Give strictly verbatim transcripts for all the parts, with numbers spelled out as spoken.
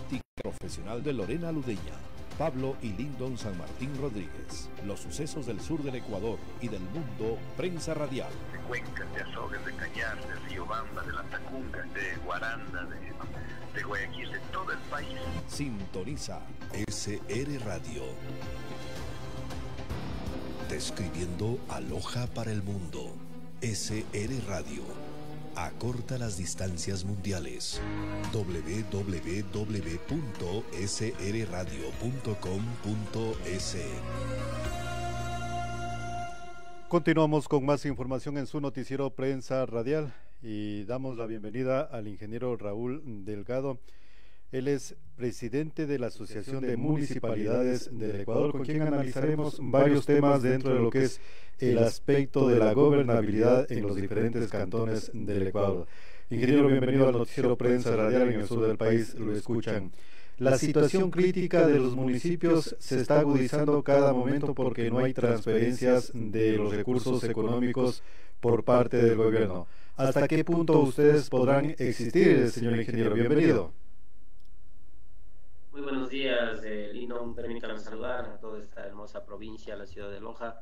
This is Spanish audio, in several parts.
óptica profesional de Lorena Ludeña, Pablo y Lindon San Martín Rodríguez. Los sucesos del sur del Ecuador y del mundo, prensa radial. De Cuencas, de Azogues, de Cañar, de Riobamba, de La Tacunga, de Guaranda, de, de Guayaquil, de todo el país. Sintoniza S R Radio. Describiendo a Loja para el mundo. S R Radio. Acorta las distancias mundiales. doble u doble u doble u punto s r radio punto com punto es. Continuamos con más información en su noticiero Prensa Radial y damos la bienvenida al ingeniero Raúl Delgado. Él es presidente de la Asociación de Municipalidades del Ecuador, con quien analizaremos varios temas dentro de lo que es el aspecto de la gobernabilidad en los diferentes cantones del Ecuador. Ingeniero, bienvenido al noticiero Prensa Radial. En el sur del país lo escuchan. La situación crítica de los municipios se está agudizando cada momento porque no hay transferencias de los recursos económicos por parte del gobierno. ¿Hasta qué punto ustedes podrán existir, señor ingeniero? Bienvenido. Muy buenos días, eh, Lindon. Permítanme saludar a toda esta hermosa provincia, la ciudad de Loja,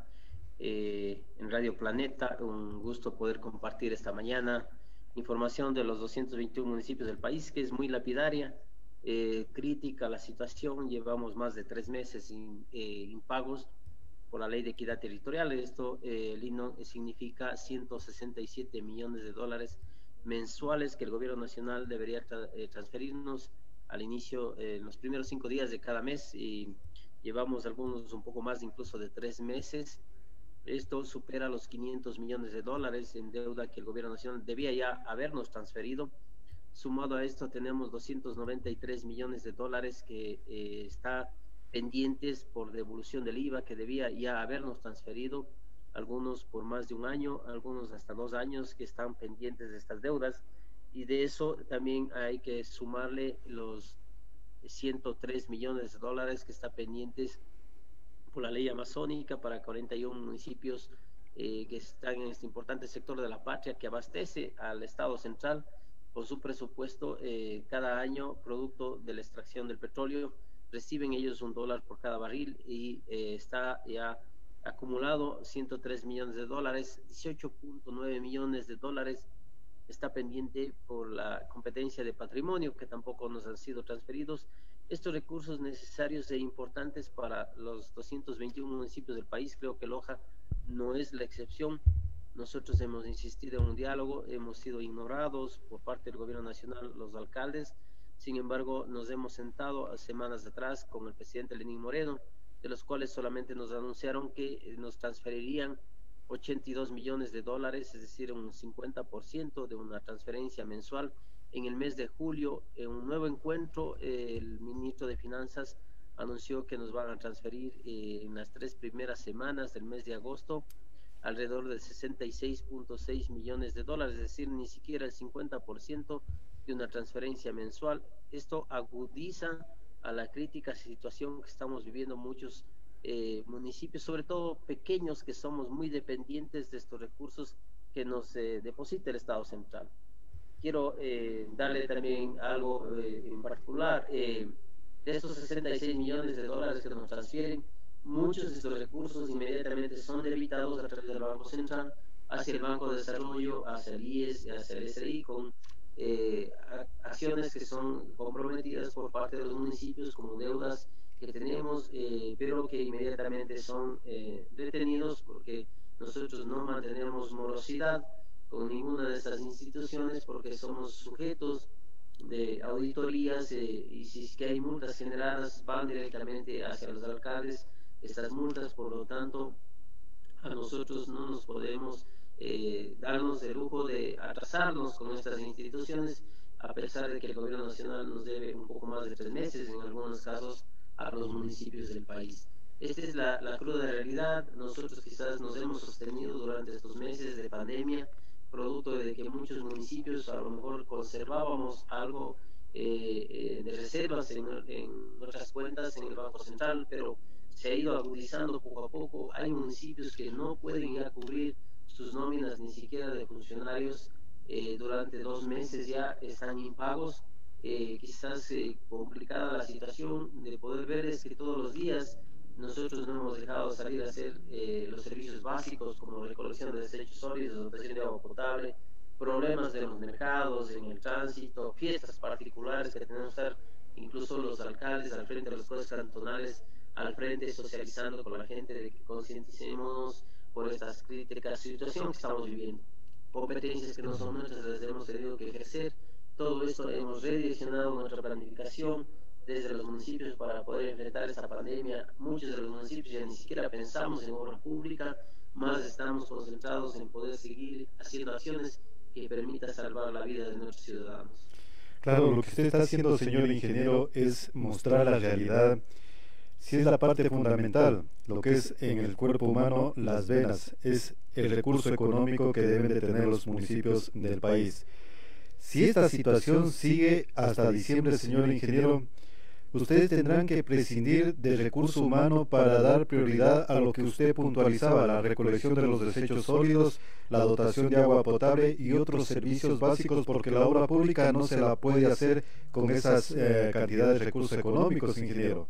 eh, en Radio Planeta. Un gusto poder compartir esta mañana información de los doscientos veintiuno municipios del país, que es muy lapidaria, eh, crítica la situación. Llevamos más de tres meses sin eh, impagos por la ley de equidad territorial. Esto, eh, Lindon, significa ciento sesenta y siete millones de dólares mensuales que el gobierno nacional debería tra eh, transferirnos al inicio, eh, en los primeros cinco días de cada mes, y llevamos algunos un poco más incluso de tres meses. Esto supera los quinientos millones de dólares en deuda que el gobierno nacional debía ya habernos transferido. Sumado a esto tenemos doscientos noventa y tres millones de dólares que eh, está pendientes por devolución del I V A, que debía ya habernos transferido, algunos por más de un año, algunos hasta dos años que están pendientes de estas deudas. Y de eso también hay que sumarle los ciento tres millones de dólares que está pendientes por la ley amazónica para cuarenta y uno municipios eh, que están en este importante sector de la patria, que abastece al Estado central por su presupuesto eh, cada año, producto de la extracción del petróleo. Reciben ellos un dólar por cada barril y eh, está ya acumulado ciento tres millones de dólares, dieciocho punto nueve millones de dólares está pendiente por la competencia de patrimonio, que tampoco nos han sido transferidos. Estos recursos necesarios e importantes para los doscientos veintiuno municipios del país, creo que Loja no es la excepción. Nosotros hemos insistido en un diálogo, hemos sido ignorados por parte del gobierno nacional, los alcaldes. Sin embargo, nos hemos sentado semanas atrás con el presidente Lenín Moreno, de los cuales solamente nos anunciaron que nos transferirían ochenta y dos millones de dólares, es decir, un cincuenta por ciento de una transferencia mensual. En el mes de julio, en un nuevo encuentro, eh, el ministro de Finanzas anunció que nos van a transferir eh, en las tres primeras semanas del mes de agosto alrededor de sesenta y seis punto seis millones de dólares, es decir, ni siquiera el cincuenta por ciento de una transferencia mensual. Esto agudiza a la crítica situación que estamos viviendo muchos Eh, municipios, sobre todo pequeños, que somos muy dependientes de estos recursos que nos eh, deposita el Estado central. Quiero eh, darle también algo eh, en particular. Eh, de estos sesenta y seis millones de dólares que nos transfieren, muchos de estos recursos inmediatamente son debitados a través del Banco Central hacia el Banco de Desarrollo, hacia el I E S, hacia el S R I, con eh, acciones que son comprometidas por parte de los municipios como deudas que tenemos, eh, pero que inmediatamente son eh, detenidos porque nosotros no mantenemos morosidad con ninguna de estas instituciones, porque somos sujetos de auditorías eh, y si es que hay multas generadas van directamente hacia los alcaldes estas multas. Por lo tanto, a nosotros no nos podemos eh, darnos el lujo de atrasarnos con estas instituciones, a pesar de que el gobierno nacional nos debe un poco más de tres meses en algunos casos a los municipios del país. Esta es la, la cruda realidad. Nosotros quizás nos hemos sostenido durante estos meses de pandemia, producto de que muchos municipios a lo mejor conservábamos algo eh, eh, de reservas en, en nuestras cuentas en el Banco Central, pero se ha ido agudizando poco a poco. Hay municipios que no pueden ya cubrir sus nóminas ni siquiera de funcionarios, eh, durante dos meses ya están impagos. eh, quizás eh, complicada la situación de poder ver es que todos los días nosotros no hemos dejado salir a hacer eh, los servicios básicos como recolección de desechos sólidos, dotación de agua potable, problemas de los mercados, en el tránsito, fiestas particulares que tenemos que estar, incluso los alcaldes al frente de los jueces cantonales, al frente socializando con la gente de que concienticemos por estas críticas situaciones que estamos viviendo. Competencias que no son nuestras las hemos tenido que ejercer. Todo esto hemos redireccionado nuestra planificación desde los municipios para poder enfrentar esta pandemia. Muchos de los municipios ya ni siquiera pensamos en obra pública, más estamos concentrados en poder seguir haciendo acciones que permitan salvar la vida de nuestros ciudadanos. Claro, lo que usted está haciendo, señor ingeniero, es mostrar la realidad. Si es la parte fundamental, lo que es en el cuerpo humano, las venas, es el recurso económico que deben de tener los municipios del país. Si esta situación sigue hasta diciembre, señor ingeniero, ustedes tendrán que prescindir del recurso humano para dar prioridad a lo que usted puntualizaba, la recolección de los desechos sólidos, la dotación de agua potable y otros servicios básicos, porque la obra pública no se la puede hacer con esas eh, cantidades de recursos económicos, ingeniero.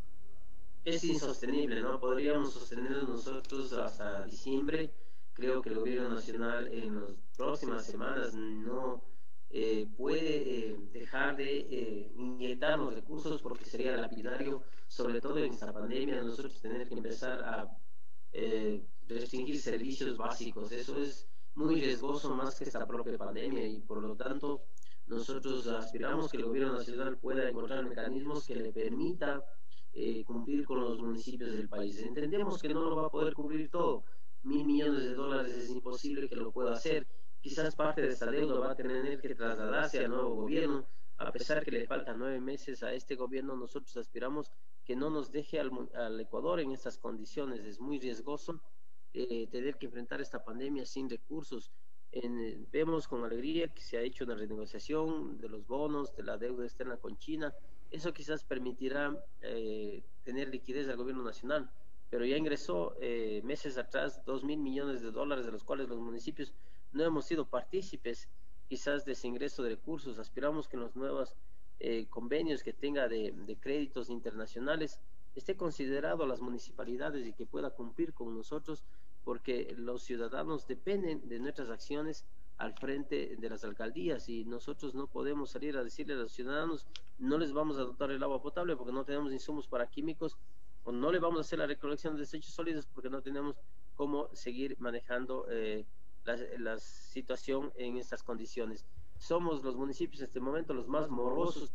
Es insostenible, ¿no? Podríamos sostenerlo nosotros hasta diciembre. Creo que el gobierno nacional en las próximas semanas no eh, puede eh, dejar de eh, inyectar los recursos, porque sería lapidario, sobre todo en esta pandemia, nosotros tener que empezar a eh, restringir servicios básicos. Eso es muy riesgoso más que esta propia pandemia, y por lo tanto nosotros aspiramos que el gobierno nacional pueda encontrar mecanismos que le permita Eh, cumplir con los municipios del país. Entendemos que no lo va a poder cubrir todo. Mil millones de dólares es imposible que lo pueda hacer. Quizás parte de esta deuda va a tener que trasladarse al nuevo gobierno. A pesar que le faltan nueve meses a este gobierno, nosotros aspiramos que no nos deje al, al Ecuador en estas condiciones. Es muy riesgoso eh, tener que enfrentar esta pandemia sin recursos. En, vemos con alegría que se ha hecho una renegociación de los bonos, de la deuda externa con China. Eso quizás permitirá eh, tener liquidez al gobierno nacional, pero ya ingresó eh, meses atrás dos mil millones de dólares, de los cuales los municipios no hemos sido partícipes quizás de ese ingreso de recursos. Aspiramos que en los nuevos eh, convenios que tenga de, de créditos internacionales esté considerado a las municipalidades y que pueda cumplir con nosotros, porque los ciudadanos dependen de nuestras acciones al frente de las alcaldías, y nosotros no podemos salir a decirle a los ciudadanos no les vamos a dotar el agua potable porque no tenemos insumos para químicos, o no le vamos a hacer la recolección de desechos sólidos porque no tenemos cómo seguir manejando eh, la, la situación en estas condiciones. Somos los municipios en este momento los más morosos.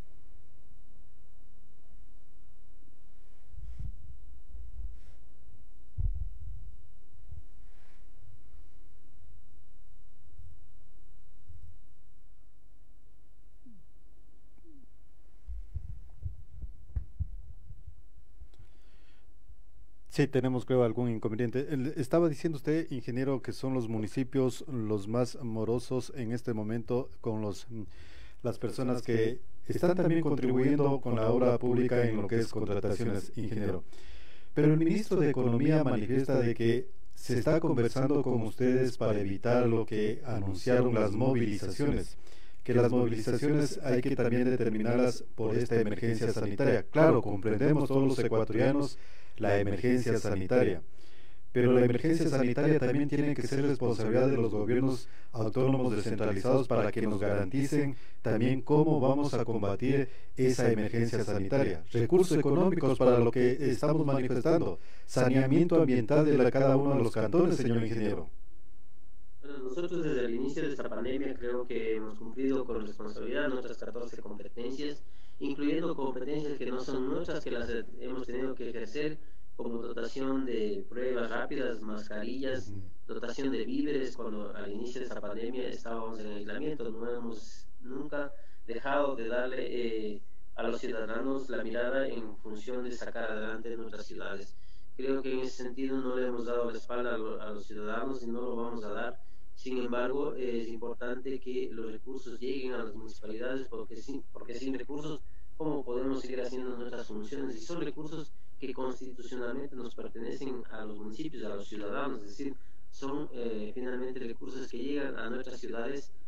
Sí, tenemos, creo, algún inconveniente. El- Estaba diciendo usted, ingeniero, que son los municipios los más morosos en este momento, con los mm, las personas que están también contribuyendo con la obra pública en lo que es contrataciones, ingeniero. Pero el ministro de Economía manifiesta de que se está conversando con ustedes para evitar lo que anunciaron las movilizaciones, que las movilizaciones hay que también determinarlas por esta emergencia sanitaria. Claro, comprendemos todos los ecuatorianos la emergencia sanitaria, pero la emergencia sanitaria también tiene que ser responsabilidad de los gobiernos autónomos descentralizados para que nos garanticen también cómo vamos a combatir esa emergencia sanitaria. Recursos económicos para lo que estamos manifestando, saneamiento ambiental de la, cada uno de los cantones, señor ingeniero. Bueno, nosotros desde el inicio de esta pandemia creo que hemos cumplido con responsabilidad nuestras catorce competencias, incluyendo competencias que no son nuestras, que las hemos tenido que ejercer, como dotación de pruebas rápidas, mascarillas, dotación de víveres. Cuando al inicio de esta pandemia estábamos en aislamiento, no hemos nunca dejado de darle eh, a los ciudadanos la mirada en función de sacar adelante nuestras ciudades. Creo que en ese sentido no le hemos dado la espalda a, lo, a los ciudadanos y no lo vamos a dar. Sin embargo, eh, es importante que los recursos lleguen a las municipalidades, porque sin, porque sin recursos, ¿cómo podemos seguir haciendo nuestras funciones? Y son recursos que constitucionalmente nos pertenecen a los municipios, a los ciudadanos, es decir, son eh, finalmente recursos que llegan a nuestras ciudades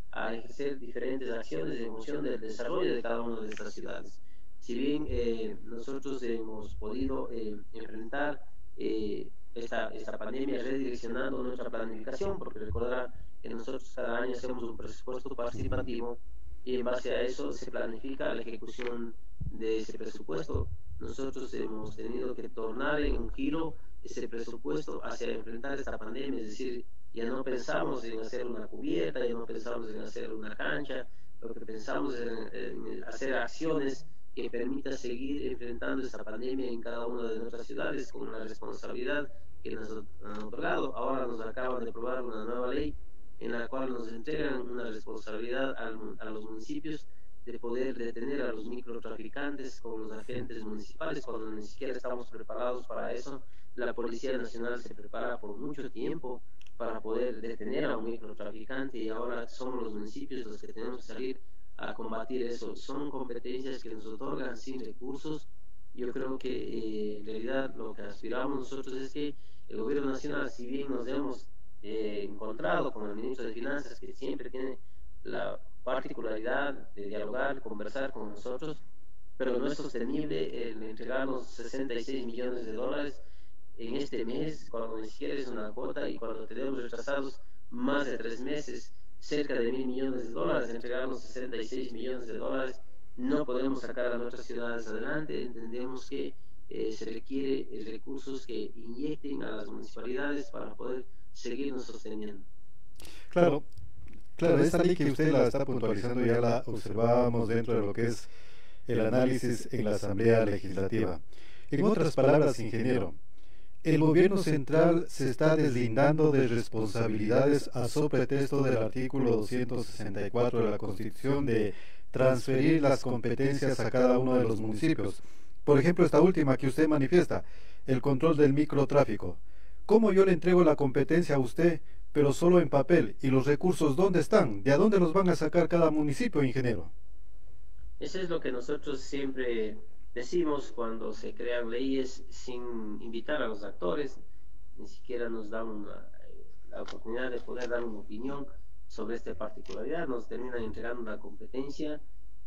a ejercer diferentes acciones en función del desarrollo de cada una de estas ciudades. Si bien eh, nosotros hemos podido eh, enfrentar eh, esta, esta pandemia redireccionando nuestra planificación, porque recordará que nosotros cada año hacemos un presupuesto participativo y en base a eso se planifica la ejecución de ese presupuesto. Nosotros hemos tenido que tornar en un giro ese presupuesto hacia enfrentar esta pandemia, es decir, ya no pensamos en hacer una cubierta, ya no pensamos en hacer una cancha, lo que pensamos es en, en hacer acciones que permita seguir enfrentando esta pandemia en cada una de nuestras ciudades con la responsabilidad que nos han otorgado. Ahora nos acaban de aprobar una nueva ley en la cual nos entregan una responsabilidad al, a los municipios de poder detener a los microtraficantes con los agentes municipales cuando ni siquiera estamos preparados para eso. La Policía Nacional se prepara por mucho tiempo para poder detener a un microtraficante y ahora somos los municipios los que tenemos que salir a combatir eso. Son competencias que nos otorgan sin recursos. Yo creo que eh, en realidad lo que aspiramos nosotros es que el gobierno nacional, si bien nos hemos eh, encontrado con el ministro de Finanzas, que siempre tiene la particularidad de dialogar, conversar con nosotros, pero no es sostenible el entregarnos sesenta y seis millones de dólares en este mes, cuando ni siquiera es una cuota y cuando tenemos retrasados más de tres meses, cerca de mil millones de dólares, entregarnos sesenta y seis millones de dólares, no podemos sacar a nuestras ciudades adelante. Entendemos que eh, se requiere eh, recursos que inyecten a las municipalidades para poder seguirnos sosteniendo. Claro, claro, esta ley que usted la está puntualizando ya la observábamos dentro de lo que es el análisis en la Asamblea Legislativa. En otras palabras, ingeniero, el gobierno central se está deslindando de responsabilidades a so pretexto del artículo doscientos sesenta y cuatro de la Constitución de transferir las competencias a cada uno de los municipios. Por ejemplo, esta última que usted manifiesta, el control del microtráfico. ¿Cómo yo le entrego la competencia a usted, pero solo en papel? ¿Y los recursos dónde están? ¿De dónde los van a sacar cada municipio, ingeniero? Eso es lo que nosotros siempre decimos cuando se crean leyes sin invitar a los actores, ni siquiera nos dan una, la oportunidad de poder dar una opinión sobre esta particularidad, nos terminan entregando una competencia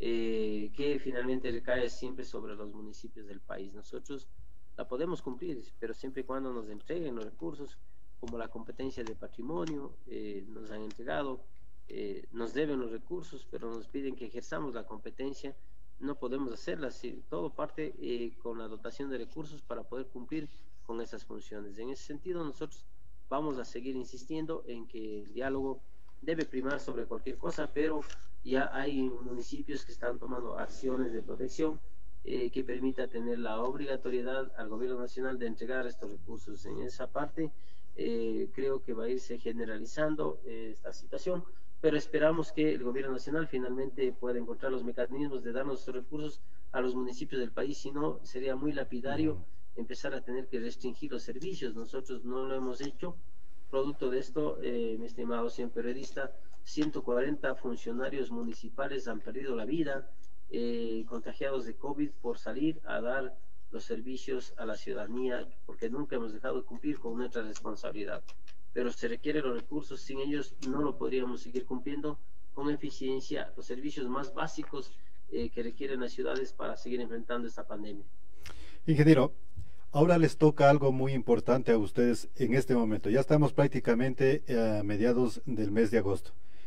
eh, que finalmente recae siempre sobre los municipios del país. Nosotros la podemos cumplir, pero siempre y cuando nos entreguen los recursos, como la competencia de patrimonio, eh, nos han entregado, eh, nos deben los recursos, pero nos piden que ejerzamos la competencia. No podemos hacerla, si todo parte eh, con la dotación de recursos para poder cumplir con esas funciones. En ese sentido, nosotros vamos a seguir insistiendo en que el diálogo debe primar sobre cualquier cosa, pero ya hay municipios que están tomando acciones de protección eh, que permita tener la obligatoriedad al gobierno nacional de entregar estos recursos. En esa parte eh, creo que va a irse generalizando eh, esta situación, pero esperamos que el gobierno nacional finalmente pueda encontrar los mecanismos de darnos estos recursos a los municipios del país. Si no, sería muy lapidario empezar a tener que restringir los servicios. Nosotros no lo hemos hecho. Producto de esto, eh, mi estimado señor periodista, ciento cuarenta funcionarios municipales han perdido la vida, eh, contagiados de COVID por salir a dar los servicios a la ciudadanía, porque nunca hemos dejado de cumplir con nuestra responsabilidad. Pero se requieren los recursos, sin ellos no lo podríamos seguir cumpliendo con eficiencia los servicios más básicos eh, que requieren las ciudades para seguir enfrentando esta pandemia. Ingeniero, ahora les toca algo muy importante a ustedes en este momento. Ya estamos prácticamente a mediados del mes de agosto.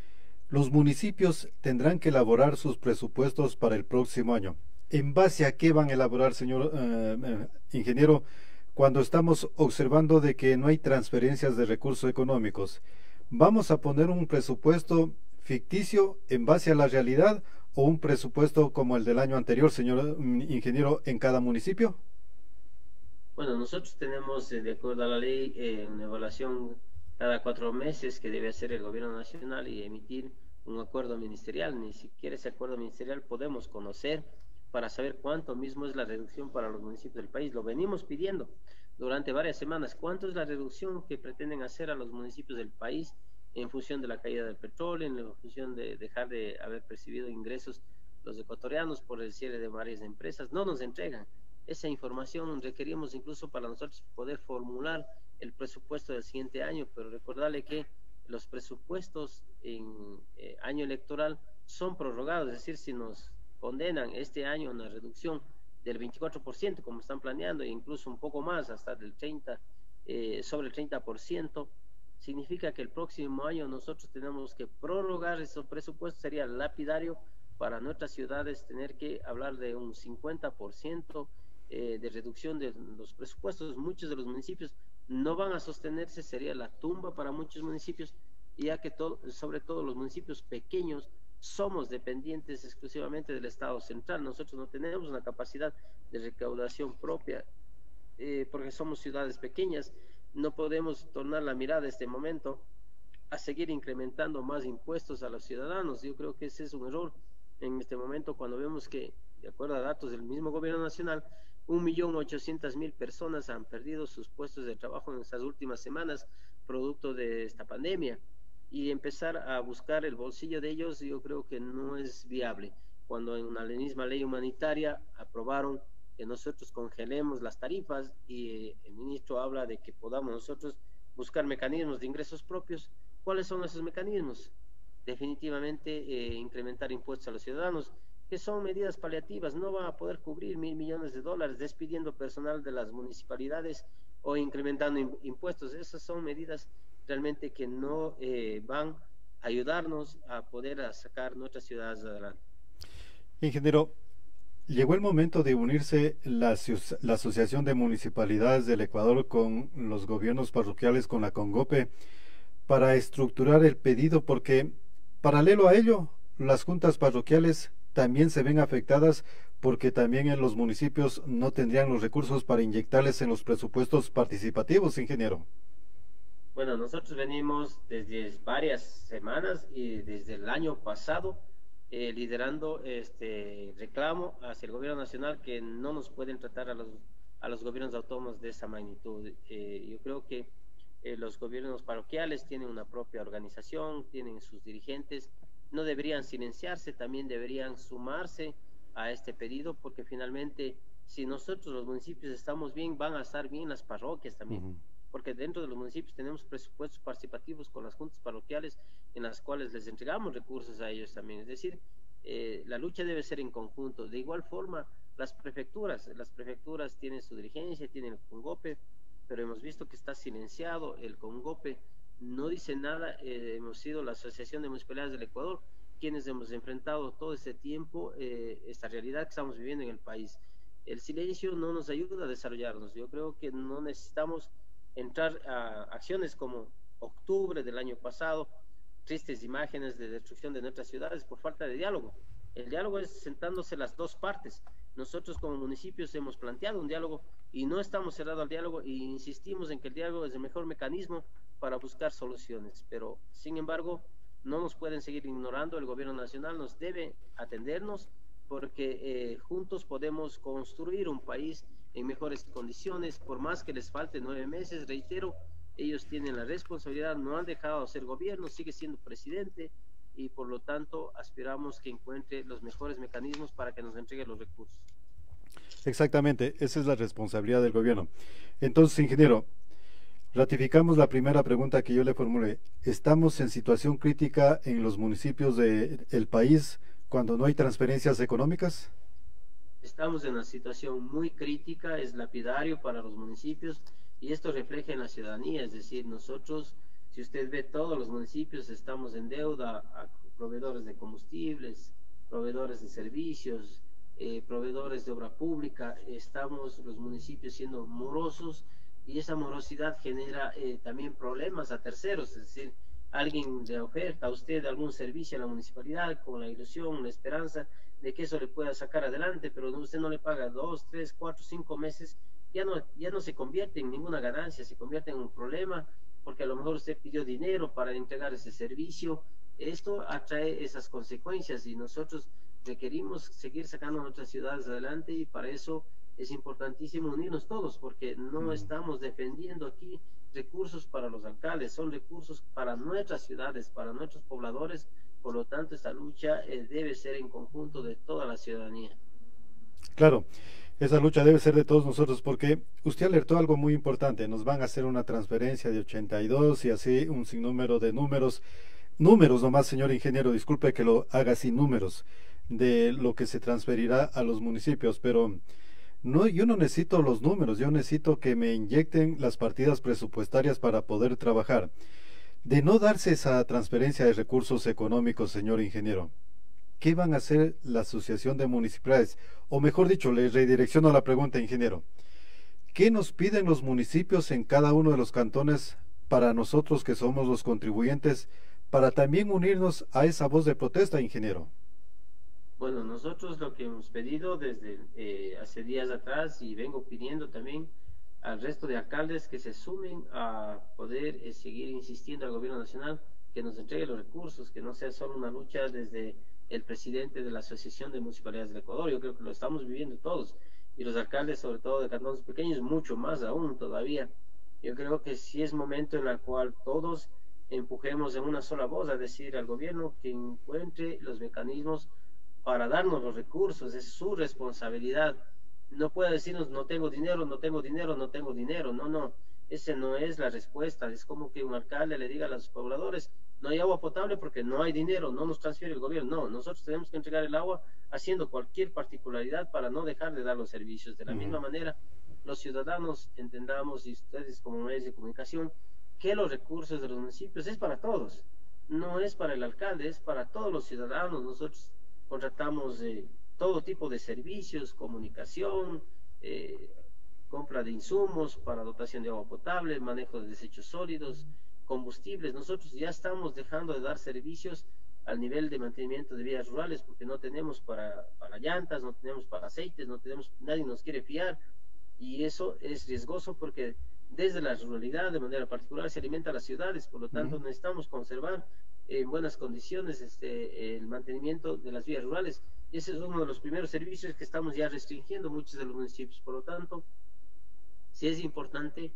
Los municipios tendrán que elaborar sus presupuestos para el próximo año. ¿En base a qué van a elaborar, señor eh, eh, ingeniero, cuando estamos observando de que no hay transferencias de recursos económicos? ¿Vamos a poner un presupuesto ficticio en base a la realidad o un presupuesto como el del año anterior, señor ingeniero, en cada municipio? Bueno, nosotros tenemos, de acuerdo a la ley, eh, una evaluación cada cuatro meses que debe hacer el gobierno nacional y emitir un acuerdo ministerial. Ni siquiera ese acuerdo ministerial podemos conocer para saber cuánto mismo es la reducción para los municipios del país. Lo venimos pidiendo durante varias semanas. ¿Cuánto es la reducción que pretenden hacer a los municipios del país en función de la caída del petróleo, en función de dejar de haber percibido ingresos los ecuatorianos por el cierre de varias empresas? No nos entregan esa información. Requerimos incluso para nosotros poder formular el presupuesto del siguiente año, pero recordarle que los presupuestos en eh, año electoral son prorrogados, es decir, si nos condenan este año a una reducción del veinticuatro por ciento, como están planeando, e incluso un poco más, hasta del treinta, eh, sobre el treinta por ciento, significa que el próximo año nosotros tenemos que prorrogar esos presupuestos. Sería lapidario para nuestras ciudades tener que hablar de un cincuenta por ciento eh, de reducción de los presupuestos. Muchos de los municipios no van a sostenerse, sería la tumba para muchos municipios, ya que todo, sobre todo los municipios pequeños somos dependientes exclusivamente del Estado central. Nosotros no tenemos una capacidad de recaudación propia eh, porque somos ciudades pequeñas. No podemos tornar la mirada en este momento a seguir incrementando más impuestos a los ciudadanos. Yo creo que ese es un error en este momento, cuando vemos que, de acuerdo a datos del mismo gobierno nacional, un millón ochocientas mil personas han perdido sus puestos de trabajo en estas últimas semanas producto de esta pandemia, y empezar a buscar el bolsillo de ellos yo creo que no es viable, cuando en una misma ley humanitaria aprobaron que nosotros congelemos las tarifas y eh, el ministro habla de que podamos nosotros buscar mecanismos de ingresos propios. ¿Cuáles son esos mecanismos? Definitivamente eh, incrementar impuestos a los ciudadanos, que son medidas paliativas. No van a poder cubrir mil millones de dólares despidiendo personal de las municipalidades o incrementando impuestos. Esas son medidas realmente que no eh, van a ayudarnos a poder a sacar nuestras ciudades adelante. Ingeniero, llegó el momento de unirse la, la Asociación de Municipalidades del Ecuador con los gobiernos parroquiales, con la CONGOPE, para estructurar el pedido, porque paralelo a ello, las juntas parroquiales también se ven afectadas, porque también en los municipios no tendrían los recursos para inyectarles en los presupuestos participativos, ingeniero. Bueno, nosotros venimos desde varias semanas y desde el año pasado eh, liderando este reclamo hacia el gobierno nacional, que no nos pueden tratar a los, a los gobiernos autónomos de esa magnitud. Eh, yo creo que eh, los gobiernos parroquiales tienen una propia organización, tienen sus dirigentes, no deberían silenciarse, también deberían sumarse a este pedido, porque finalmente si nosotros los municipios estamos bien, van a estar bien las parroquias también. Uh-huh. Porque dentro de los municipios tenemos presupuestos participativos con las juntas parroquiales, en las cuales les entregamos recursos a ellos también. Es decir, eh, la lucha debe ser en conjunto. De igual forma, las prefecturas, las prefecturas tienen su dirigencia, tienen el CONGOPE, pero hemos visto que está silenciado el CONGOPE, no dice nada. Eh, hemos sido la Asociación de Municipalidades del Ecuador quienes hemos enfrentado todo este tiempo eh, esta realidad que estamos viviendo en el país. El silencio no nos ayuda a desarrollarnos. Yo creo que no necesitamos entrar a acciones como octubre del año pasado, tristes imágenes de destrucción de nuestras ciudades por falta de diálogo. El diálogo es sentándose las dos partes. Nosotros como municipios hemos planteado un diálogo y no estamos cerrados al diálogo, e insistimos en que el diálogo es el mejor mecanismo para buscar soluciones, pero sin embargo no nos pueden seguir ignorando. El gobierno nacional nos debe atendernos, porque eh, juntos podemos construir un país en mejores condiciones. Por más que les falte nueve meses, reitero, ellos tienen la responsabilidad, no han dejado de ser gobierno, sigue siendo presidente, y por lo tanto aspiramos que encuentre los mejores mecanismos para que nos entregue los recursos. Exactamente, esa es la responsabilidad del gobierno. Entonces, ingeniero, ratificamos la primera pregunta que yo le formulé. ¿Estamos en situación crítica en los municipios del país cuando no hay transferencias económicas? Estamos en una situación muy crítica, es lapidario para los municipios, y esto refleja en la ciudadanía. Es decir, nosotros, si usted ve, todos los municipios estamos en deuda a proveedores de combustibles, proveedores de servicios, eh, proveedores de obra pública. Estamos los municipios siendo morosos, y esa morosidad genera eh, también problemas a terceros. Es decir, alguien le oferta a usted algún servicio a la municipalidad con la ilusión, la esperanza de que eso le pueda sacar adelante, pero usted no le paga dos, tres, cuatro, cinco meses, ya no, ya no se convierte en ninguna ganancia, se convierte en un problema, porque a lo mejor usted pidió dinero para entregar ese servicio. Esto atrae esas consecuencias, y nosotros requerimos seguir sacando nuestras ciudades adelante, y para eso es importantísimo unirnos todos, porque no estamos defendiendo aquí recursos para los alcaldes, son recursos para nuestras ciudades, para nuestros pobladores. Por lo tanto, esta lucha eh, debe ser en conjunto de toda la ciudadanía. Claro. Esa lucha debe ser de todos nosotros, porque usted alertó algo muy importante: nos van a hacer una transferencia de ochenta y dos y así un sinnúmero de números, números nomás, señor ingeniero, disculpe que lo haga sin números, de lo que se transferirá a los municipios, pero no, yo no necesito los números, yo necesito que me inyecten las partidas presupuestarias para poder trabajar. De no darse esa transferencia de recursos económicos, señor ingeniero, ¿qué van a hacer la Asociación de Municipalidades? O mejor dicho, le redirecciono la pregunta, ingeniero. ¿Qué nos piden los municipios en cada uno de los cantones para nosotros que somos los contribuyentes, para también unirnos a esa voz de protesta, ingeniero? Bueno, nosotros lo que hemos pedido desde eh, hace días atrás, y vengo pidiendo también al resto de alcaldes que se sumen a poder eh, seguir insistiendo al gobierno nacional que nos entregue los recursos, que no sea solo una lucha desde el presidente de la Asociación de Municipalidades del Ecuador. Yo creo que lo estamos viviendo todos, y los alcaldes, sobre todo de cantones pequeños, mucho más aún todavía. Yo creo que sí es momento en el cual todos empujemos en una sola voz a decir al gobierno que encuentre los mecanismos para darnos los recursos. Es su responsabilidad. No puede decirnos no tengo dinero, no tengo dinero, no tengo dinero. No, no, esa no es la respuesta. Es como que un alcalde le diga a los pobladores: no hay agua potable porque no hay dinero, no nos transfiere el gobierno. No, nosotros tenemos que entregar el agua haciendo cualquier particularidad para no dejar de dar los servicios. De la uh-huh. misma manera, los ciudadanos entendamos, y ustedes como medios de comunicación, que los recursos de los municipios es para todos. No es para el alcalde, es para todos los ciudadanos. Nosotros contratamos eh, todo tipo de servicios, comunicación, eh, compra de insumos para dotación de agua potable, manejo de desechos sólidos, combustibles. Nosotros ya estamos dejando de dar servicios al nivel de mantenimiento de vías rurales porque no tenemos para, para llantas, no tenemos para aceites, no tenemos, nadie nos quiere fiar, y eso es riesgoso porque desde la ruralidad de manera particular se alimenta a las ciudades. Por lo tanto, uh-huh. necesitamos conservar en buenas condiciones este, el mantenimiento de las vías rurales. Ese es uno de los primeros servicios que estamos ya restringiendo muchos de los municipios. Por lo tanto, sí es importante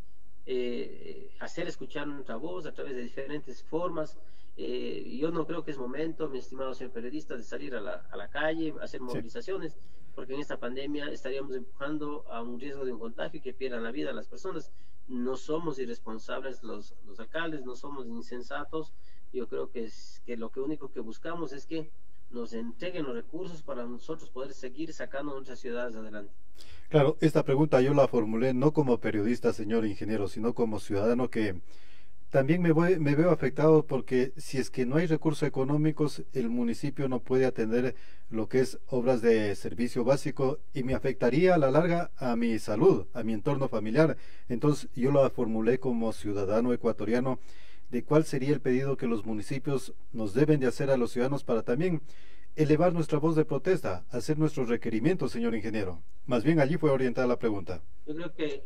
eh, hacer escuchar nuestra voz a través de diferentes formas. Eh, yo no creo que es momento, mi estimado señor periodista, de salir a la, a la calle, hacer movilizaciones, sí. porque en esta pandemia estaríamos empujando a un riesgo de un contagio y que pierdan la vida las personas. No somos irresponsables los, los alcaldes, no somos insensatos. Yo creo que, es, que lo que único que buscamos es que nos entreguen los recursos para nosotros poder seguir sacando nuestras ciudades adelante. Claro, esta pregunta yo la formulé no como periodista, señor ingeniero, sino como ciudadano que también me, voy, me veo afectado, porque si es que no hay recursos económicos, el municipio no puede atender lo que es obras de servicio básico, y me afectaría a la larga a mi salud, a mi entorno familiar. Entonces yo la formulé como ciudadano ecuatoriano, de cuál sería el pedido que los municipios nos deben de hacer a los ciudadanos para también elevar nuestra voz de protesta, hacer nuestros requerimientos, señor ingeniero. Más bien allí fue orientada la pregunta. Yo creo que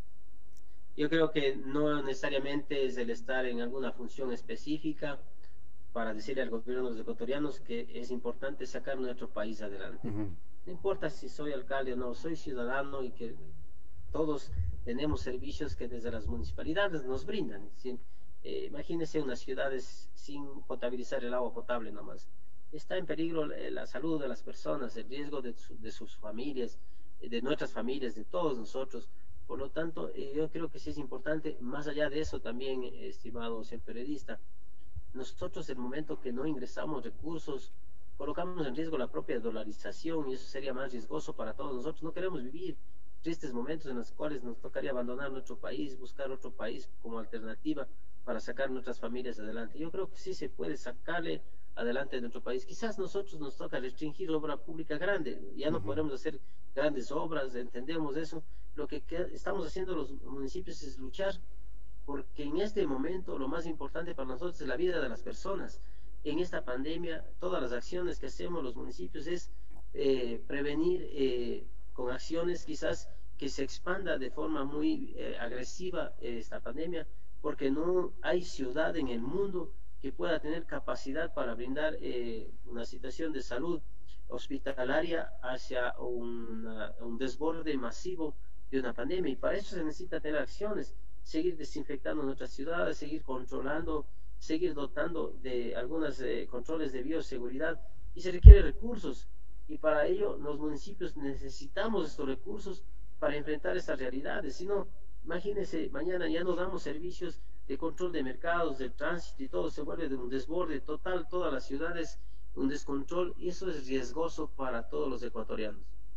yo creo que no necesariamente es el estar en alguna función específica para decirle al gobierno de los ecuatorianos que es importante sacar nuestro país adelante. Uh-huh. No importa si soy alcalde o no, soy ciudadano, y que todos tenemos servicios que desde las municipalidades nos brindan. ¿Sí? Eh, imagínense unas ciudades sin potabilizar el agua potable nomás. Está en peligro la, la salud de las personas, el riesgo de, su, de sus familias, de nuestras familias, de todos nosotros. Por lo tanto, eh, yo creo que sí es importante. Más allá de eso también, eh, estimado señor periodista, nosotros el momento que no ingresamos recursos, colocamos en riesgo la propia dolarización, y eso sería más riesgoso para todos nosotros. No queremos vivir tristes momentos en los cuales nos tocaría abandonar nuestro país, buscar otro país como alternativa para sacar nuestras familias adelante. Yo creo que sí se puede sacarle adelante de nuestro país. Quizás nosotros nos toca restringir obra pública grande, ya no uh-huh. podremos hacer grandes obras, entendemos eso. Lo que estamos haciendo los municipios es luchar, porque en este momento lo más importante para nosotros es la vida de las personas. En esta pandemia, todas las acciones que hacemos los municipios es eh, prevenir eh, con acciones quizás que se expanda de forma muy eh, agresiva eh, esta pandemia, porque no hay ciudad en el mundo que pueda tener capacidad para brindar eh, una situación de salud hospitalaria hacia una, un desborde masivo de una pandemia. Y para eso se necesita tener acciones, seguir desinfectando nuestras ciudades, seguir controlando, seguir dotando de algunos eh, controles de bioseguridad, y se requiere recursos. y para ello los municipios necesitamos estos recursos para enfrentar estas realidades. Si no, imagínense, mañana ya no damos servicios de control de mercados, del tránsito y todo, se vuelve de un desborde total, todas las ciudades, un descontrol, y eso es riesgoso para todos los ecuatorianos.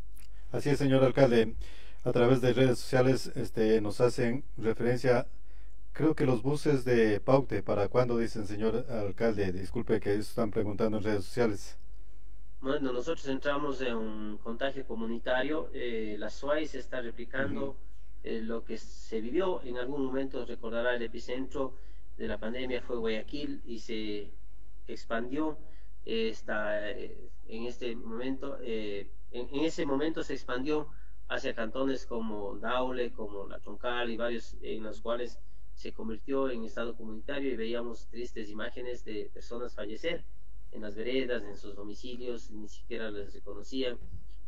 Así es, señor alcalde. A través de redes sociales este, nos hacen referencia, creo que los buses de Paute, ¿para cuándo dicen, señor alcalde? Disculpe que están preguntando en redes sociales. Bueno, nosotros entramos en un contagio comunitario, eh, la S U A I se está replicando uh-huh. eh, lo que se vivió en algún momento, recordará el epicentro de la pandemia fue Guayaquil y se expandió, eh, está, eh, en este momento, eh, en, en ese momento se expandió hacia cantones como Daule, como La Troncal y varios en los cuales se convirtió en estado comunitario y veíamos tristes imágenes de personas fallecer en las veredas, en sus domicilios, ni siquiera les reconocían.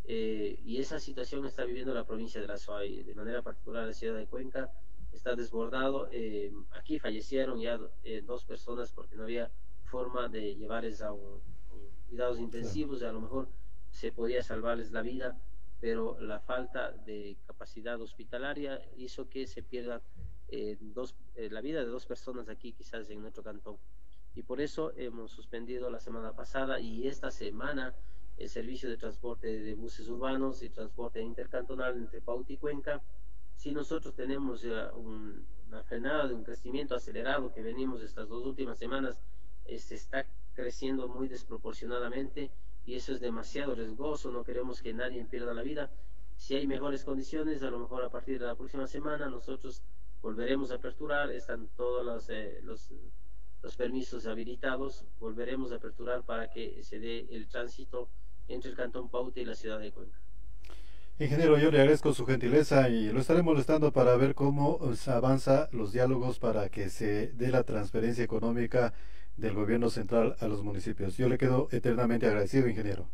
Eh, y esa situación está viviendo la provincia de la S U A I, de manera particular la ciudad de Cuenca, está desbordado. Eh, aquí fallecieron ya eh, dos personas porque no había forma de llevarles a, un, a cuidados intensivos, y a lo mejor se podía salvarles la vida, pero la falta de capacidad hospitalaria hizo que se pierda eh, dos, eh, la vida de dos personas aquí quizás en nuestro cantón. Y por eso hemos suspendido la semana pasada y esta semana el servicio de transporte de buses urbanos y transporte intercantonal entre Paute y Cuenca. Si nosotros tenemos uh, un, una frenada de un crecimiento acelerado que venimos estas dos últimas semanas, eh, se está creciendo muy desproporcionadamente y eso es demasiado riesgoso, no queremos que nadie pierda la vida. Si hay mejores condiciones, a lo mejor a partir de la próxima semana nosotros volveremos a aperturar, están todos los... Eh, los los permisos habilitados, volveremos a aperturar para que se dé el tránsito entre el cantón Paute y la ciudad de Cuenca. Ingeniero, yo le agradezco su gentileza y lo estaré molestando para ver cómo avanza los diálogos para que se dé la transferencia económica del gobierno central a los municipios. Yo le quedo eternamente agradecido, ingeniero.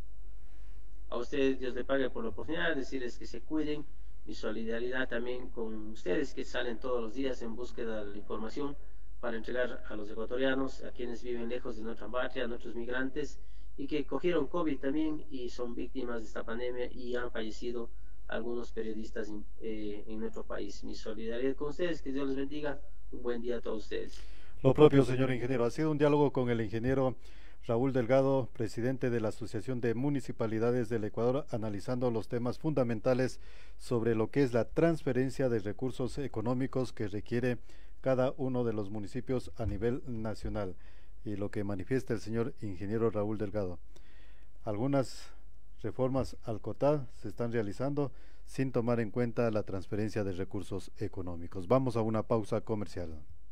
A ustedes, Dios le pague por la oportunidad, decirles que se cuiden, mi solidaridad también con ustedes que salen todos los días en búsqueda de la información para entregar a los ecuatorianos, a quienes viven lejos de nuestra patria, a nuestros migrantes, y que cogieron COVID también y son víctimas de esta pandemia y han fallecido algunos periodistas eh, en nuestro país. Mi solidaridad con ustedes, que Dios les bendiga, un buen día a todos ustedes. Lo propio, señor ingeniero. Ha sido un diálogo con el ingeniero Raúl Delgado, presidente de la Asociación de Municipalidades del Ecuador, analizando los temas fundamentales sobre lo que es la transferencia de recursos económicos que requiere cada uno de los municipios a nivel nacional y lo que manifiesta el señor ingeniero Raúl Delgado. Algunas reformas al COTAD se están realizando sin tomar en cuenta la transferencia de recursos económicos. Vamos a una pausa comercial.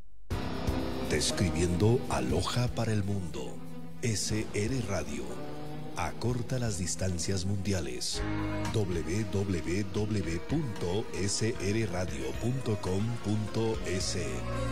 Describiendo Aloha para el mundo. S R Radio. Acorta las distancias mundiales. doble u doble u doble u punto s r radio punto com punto es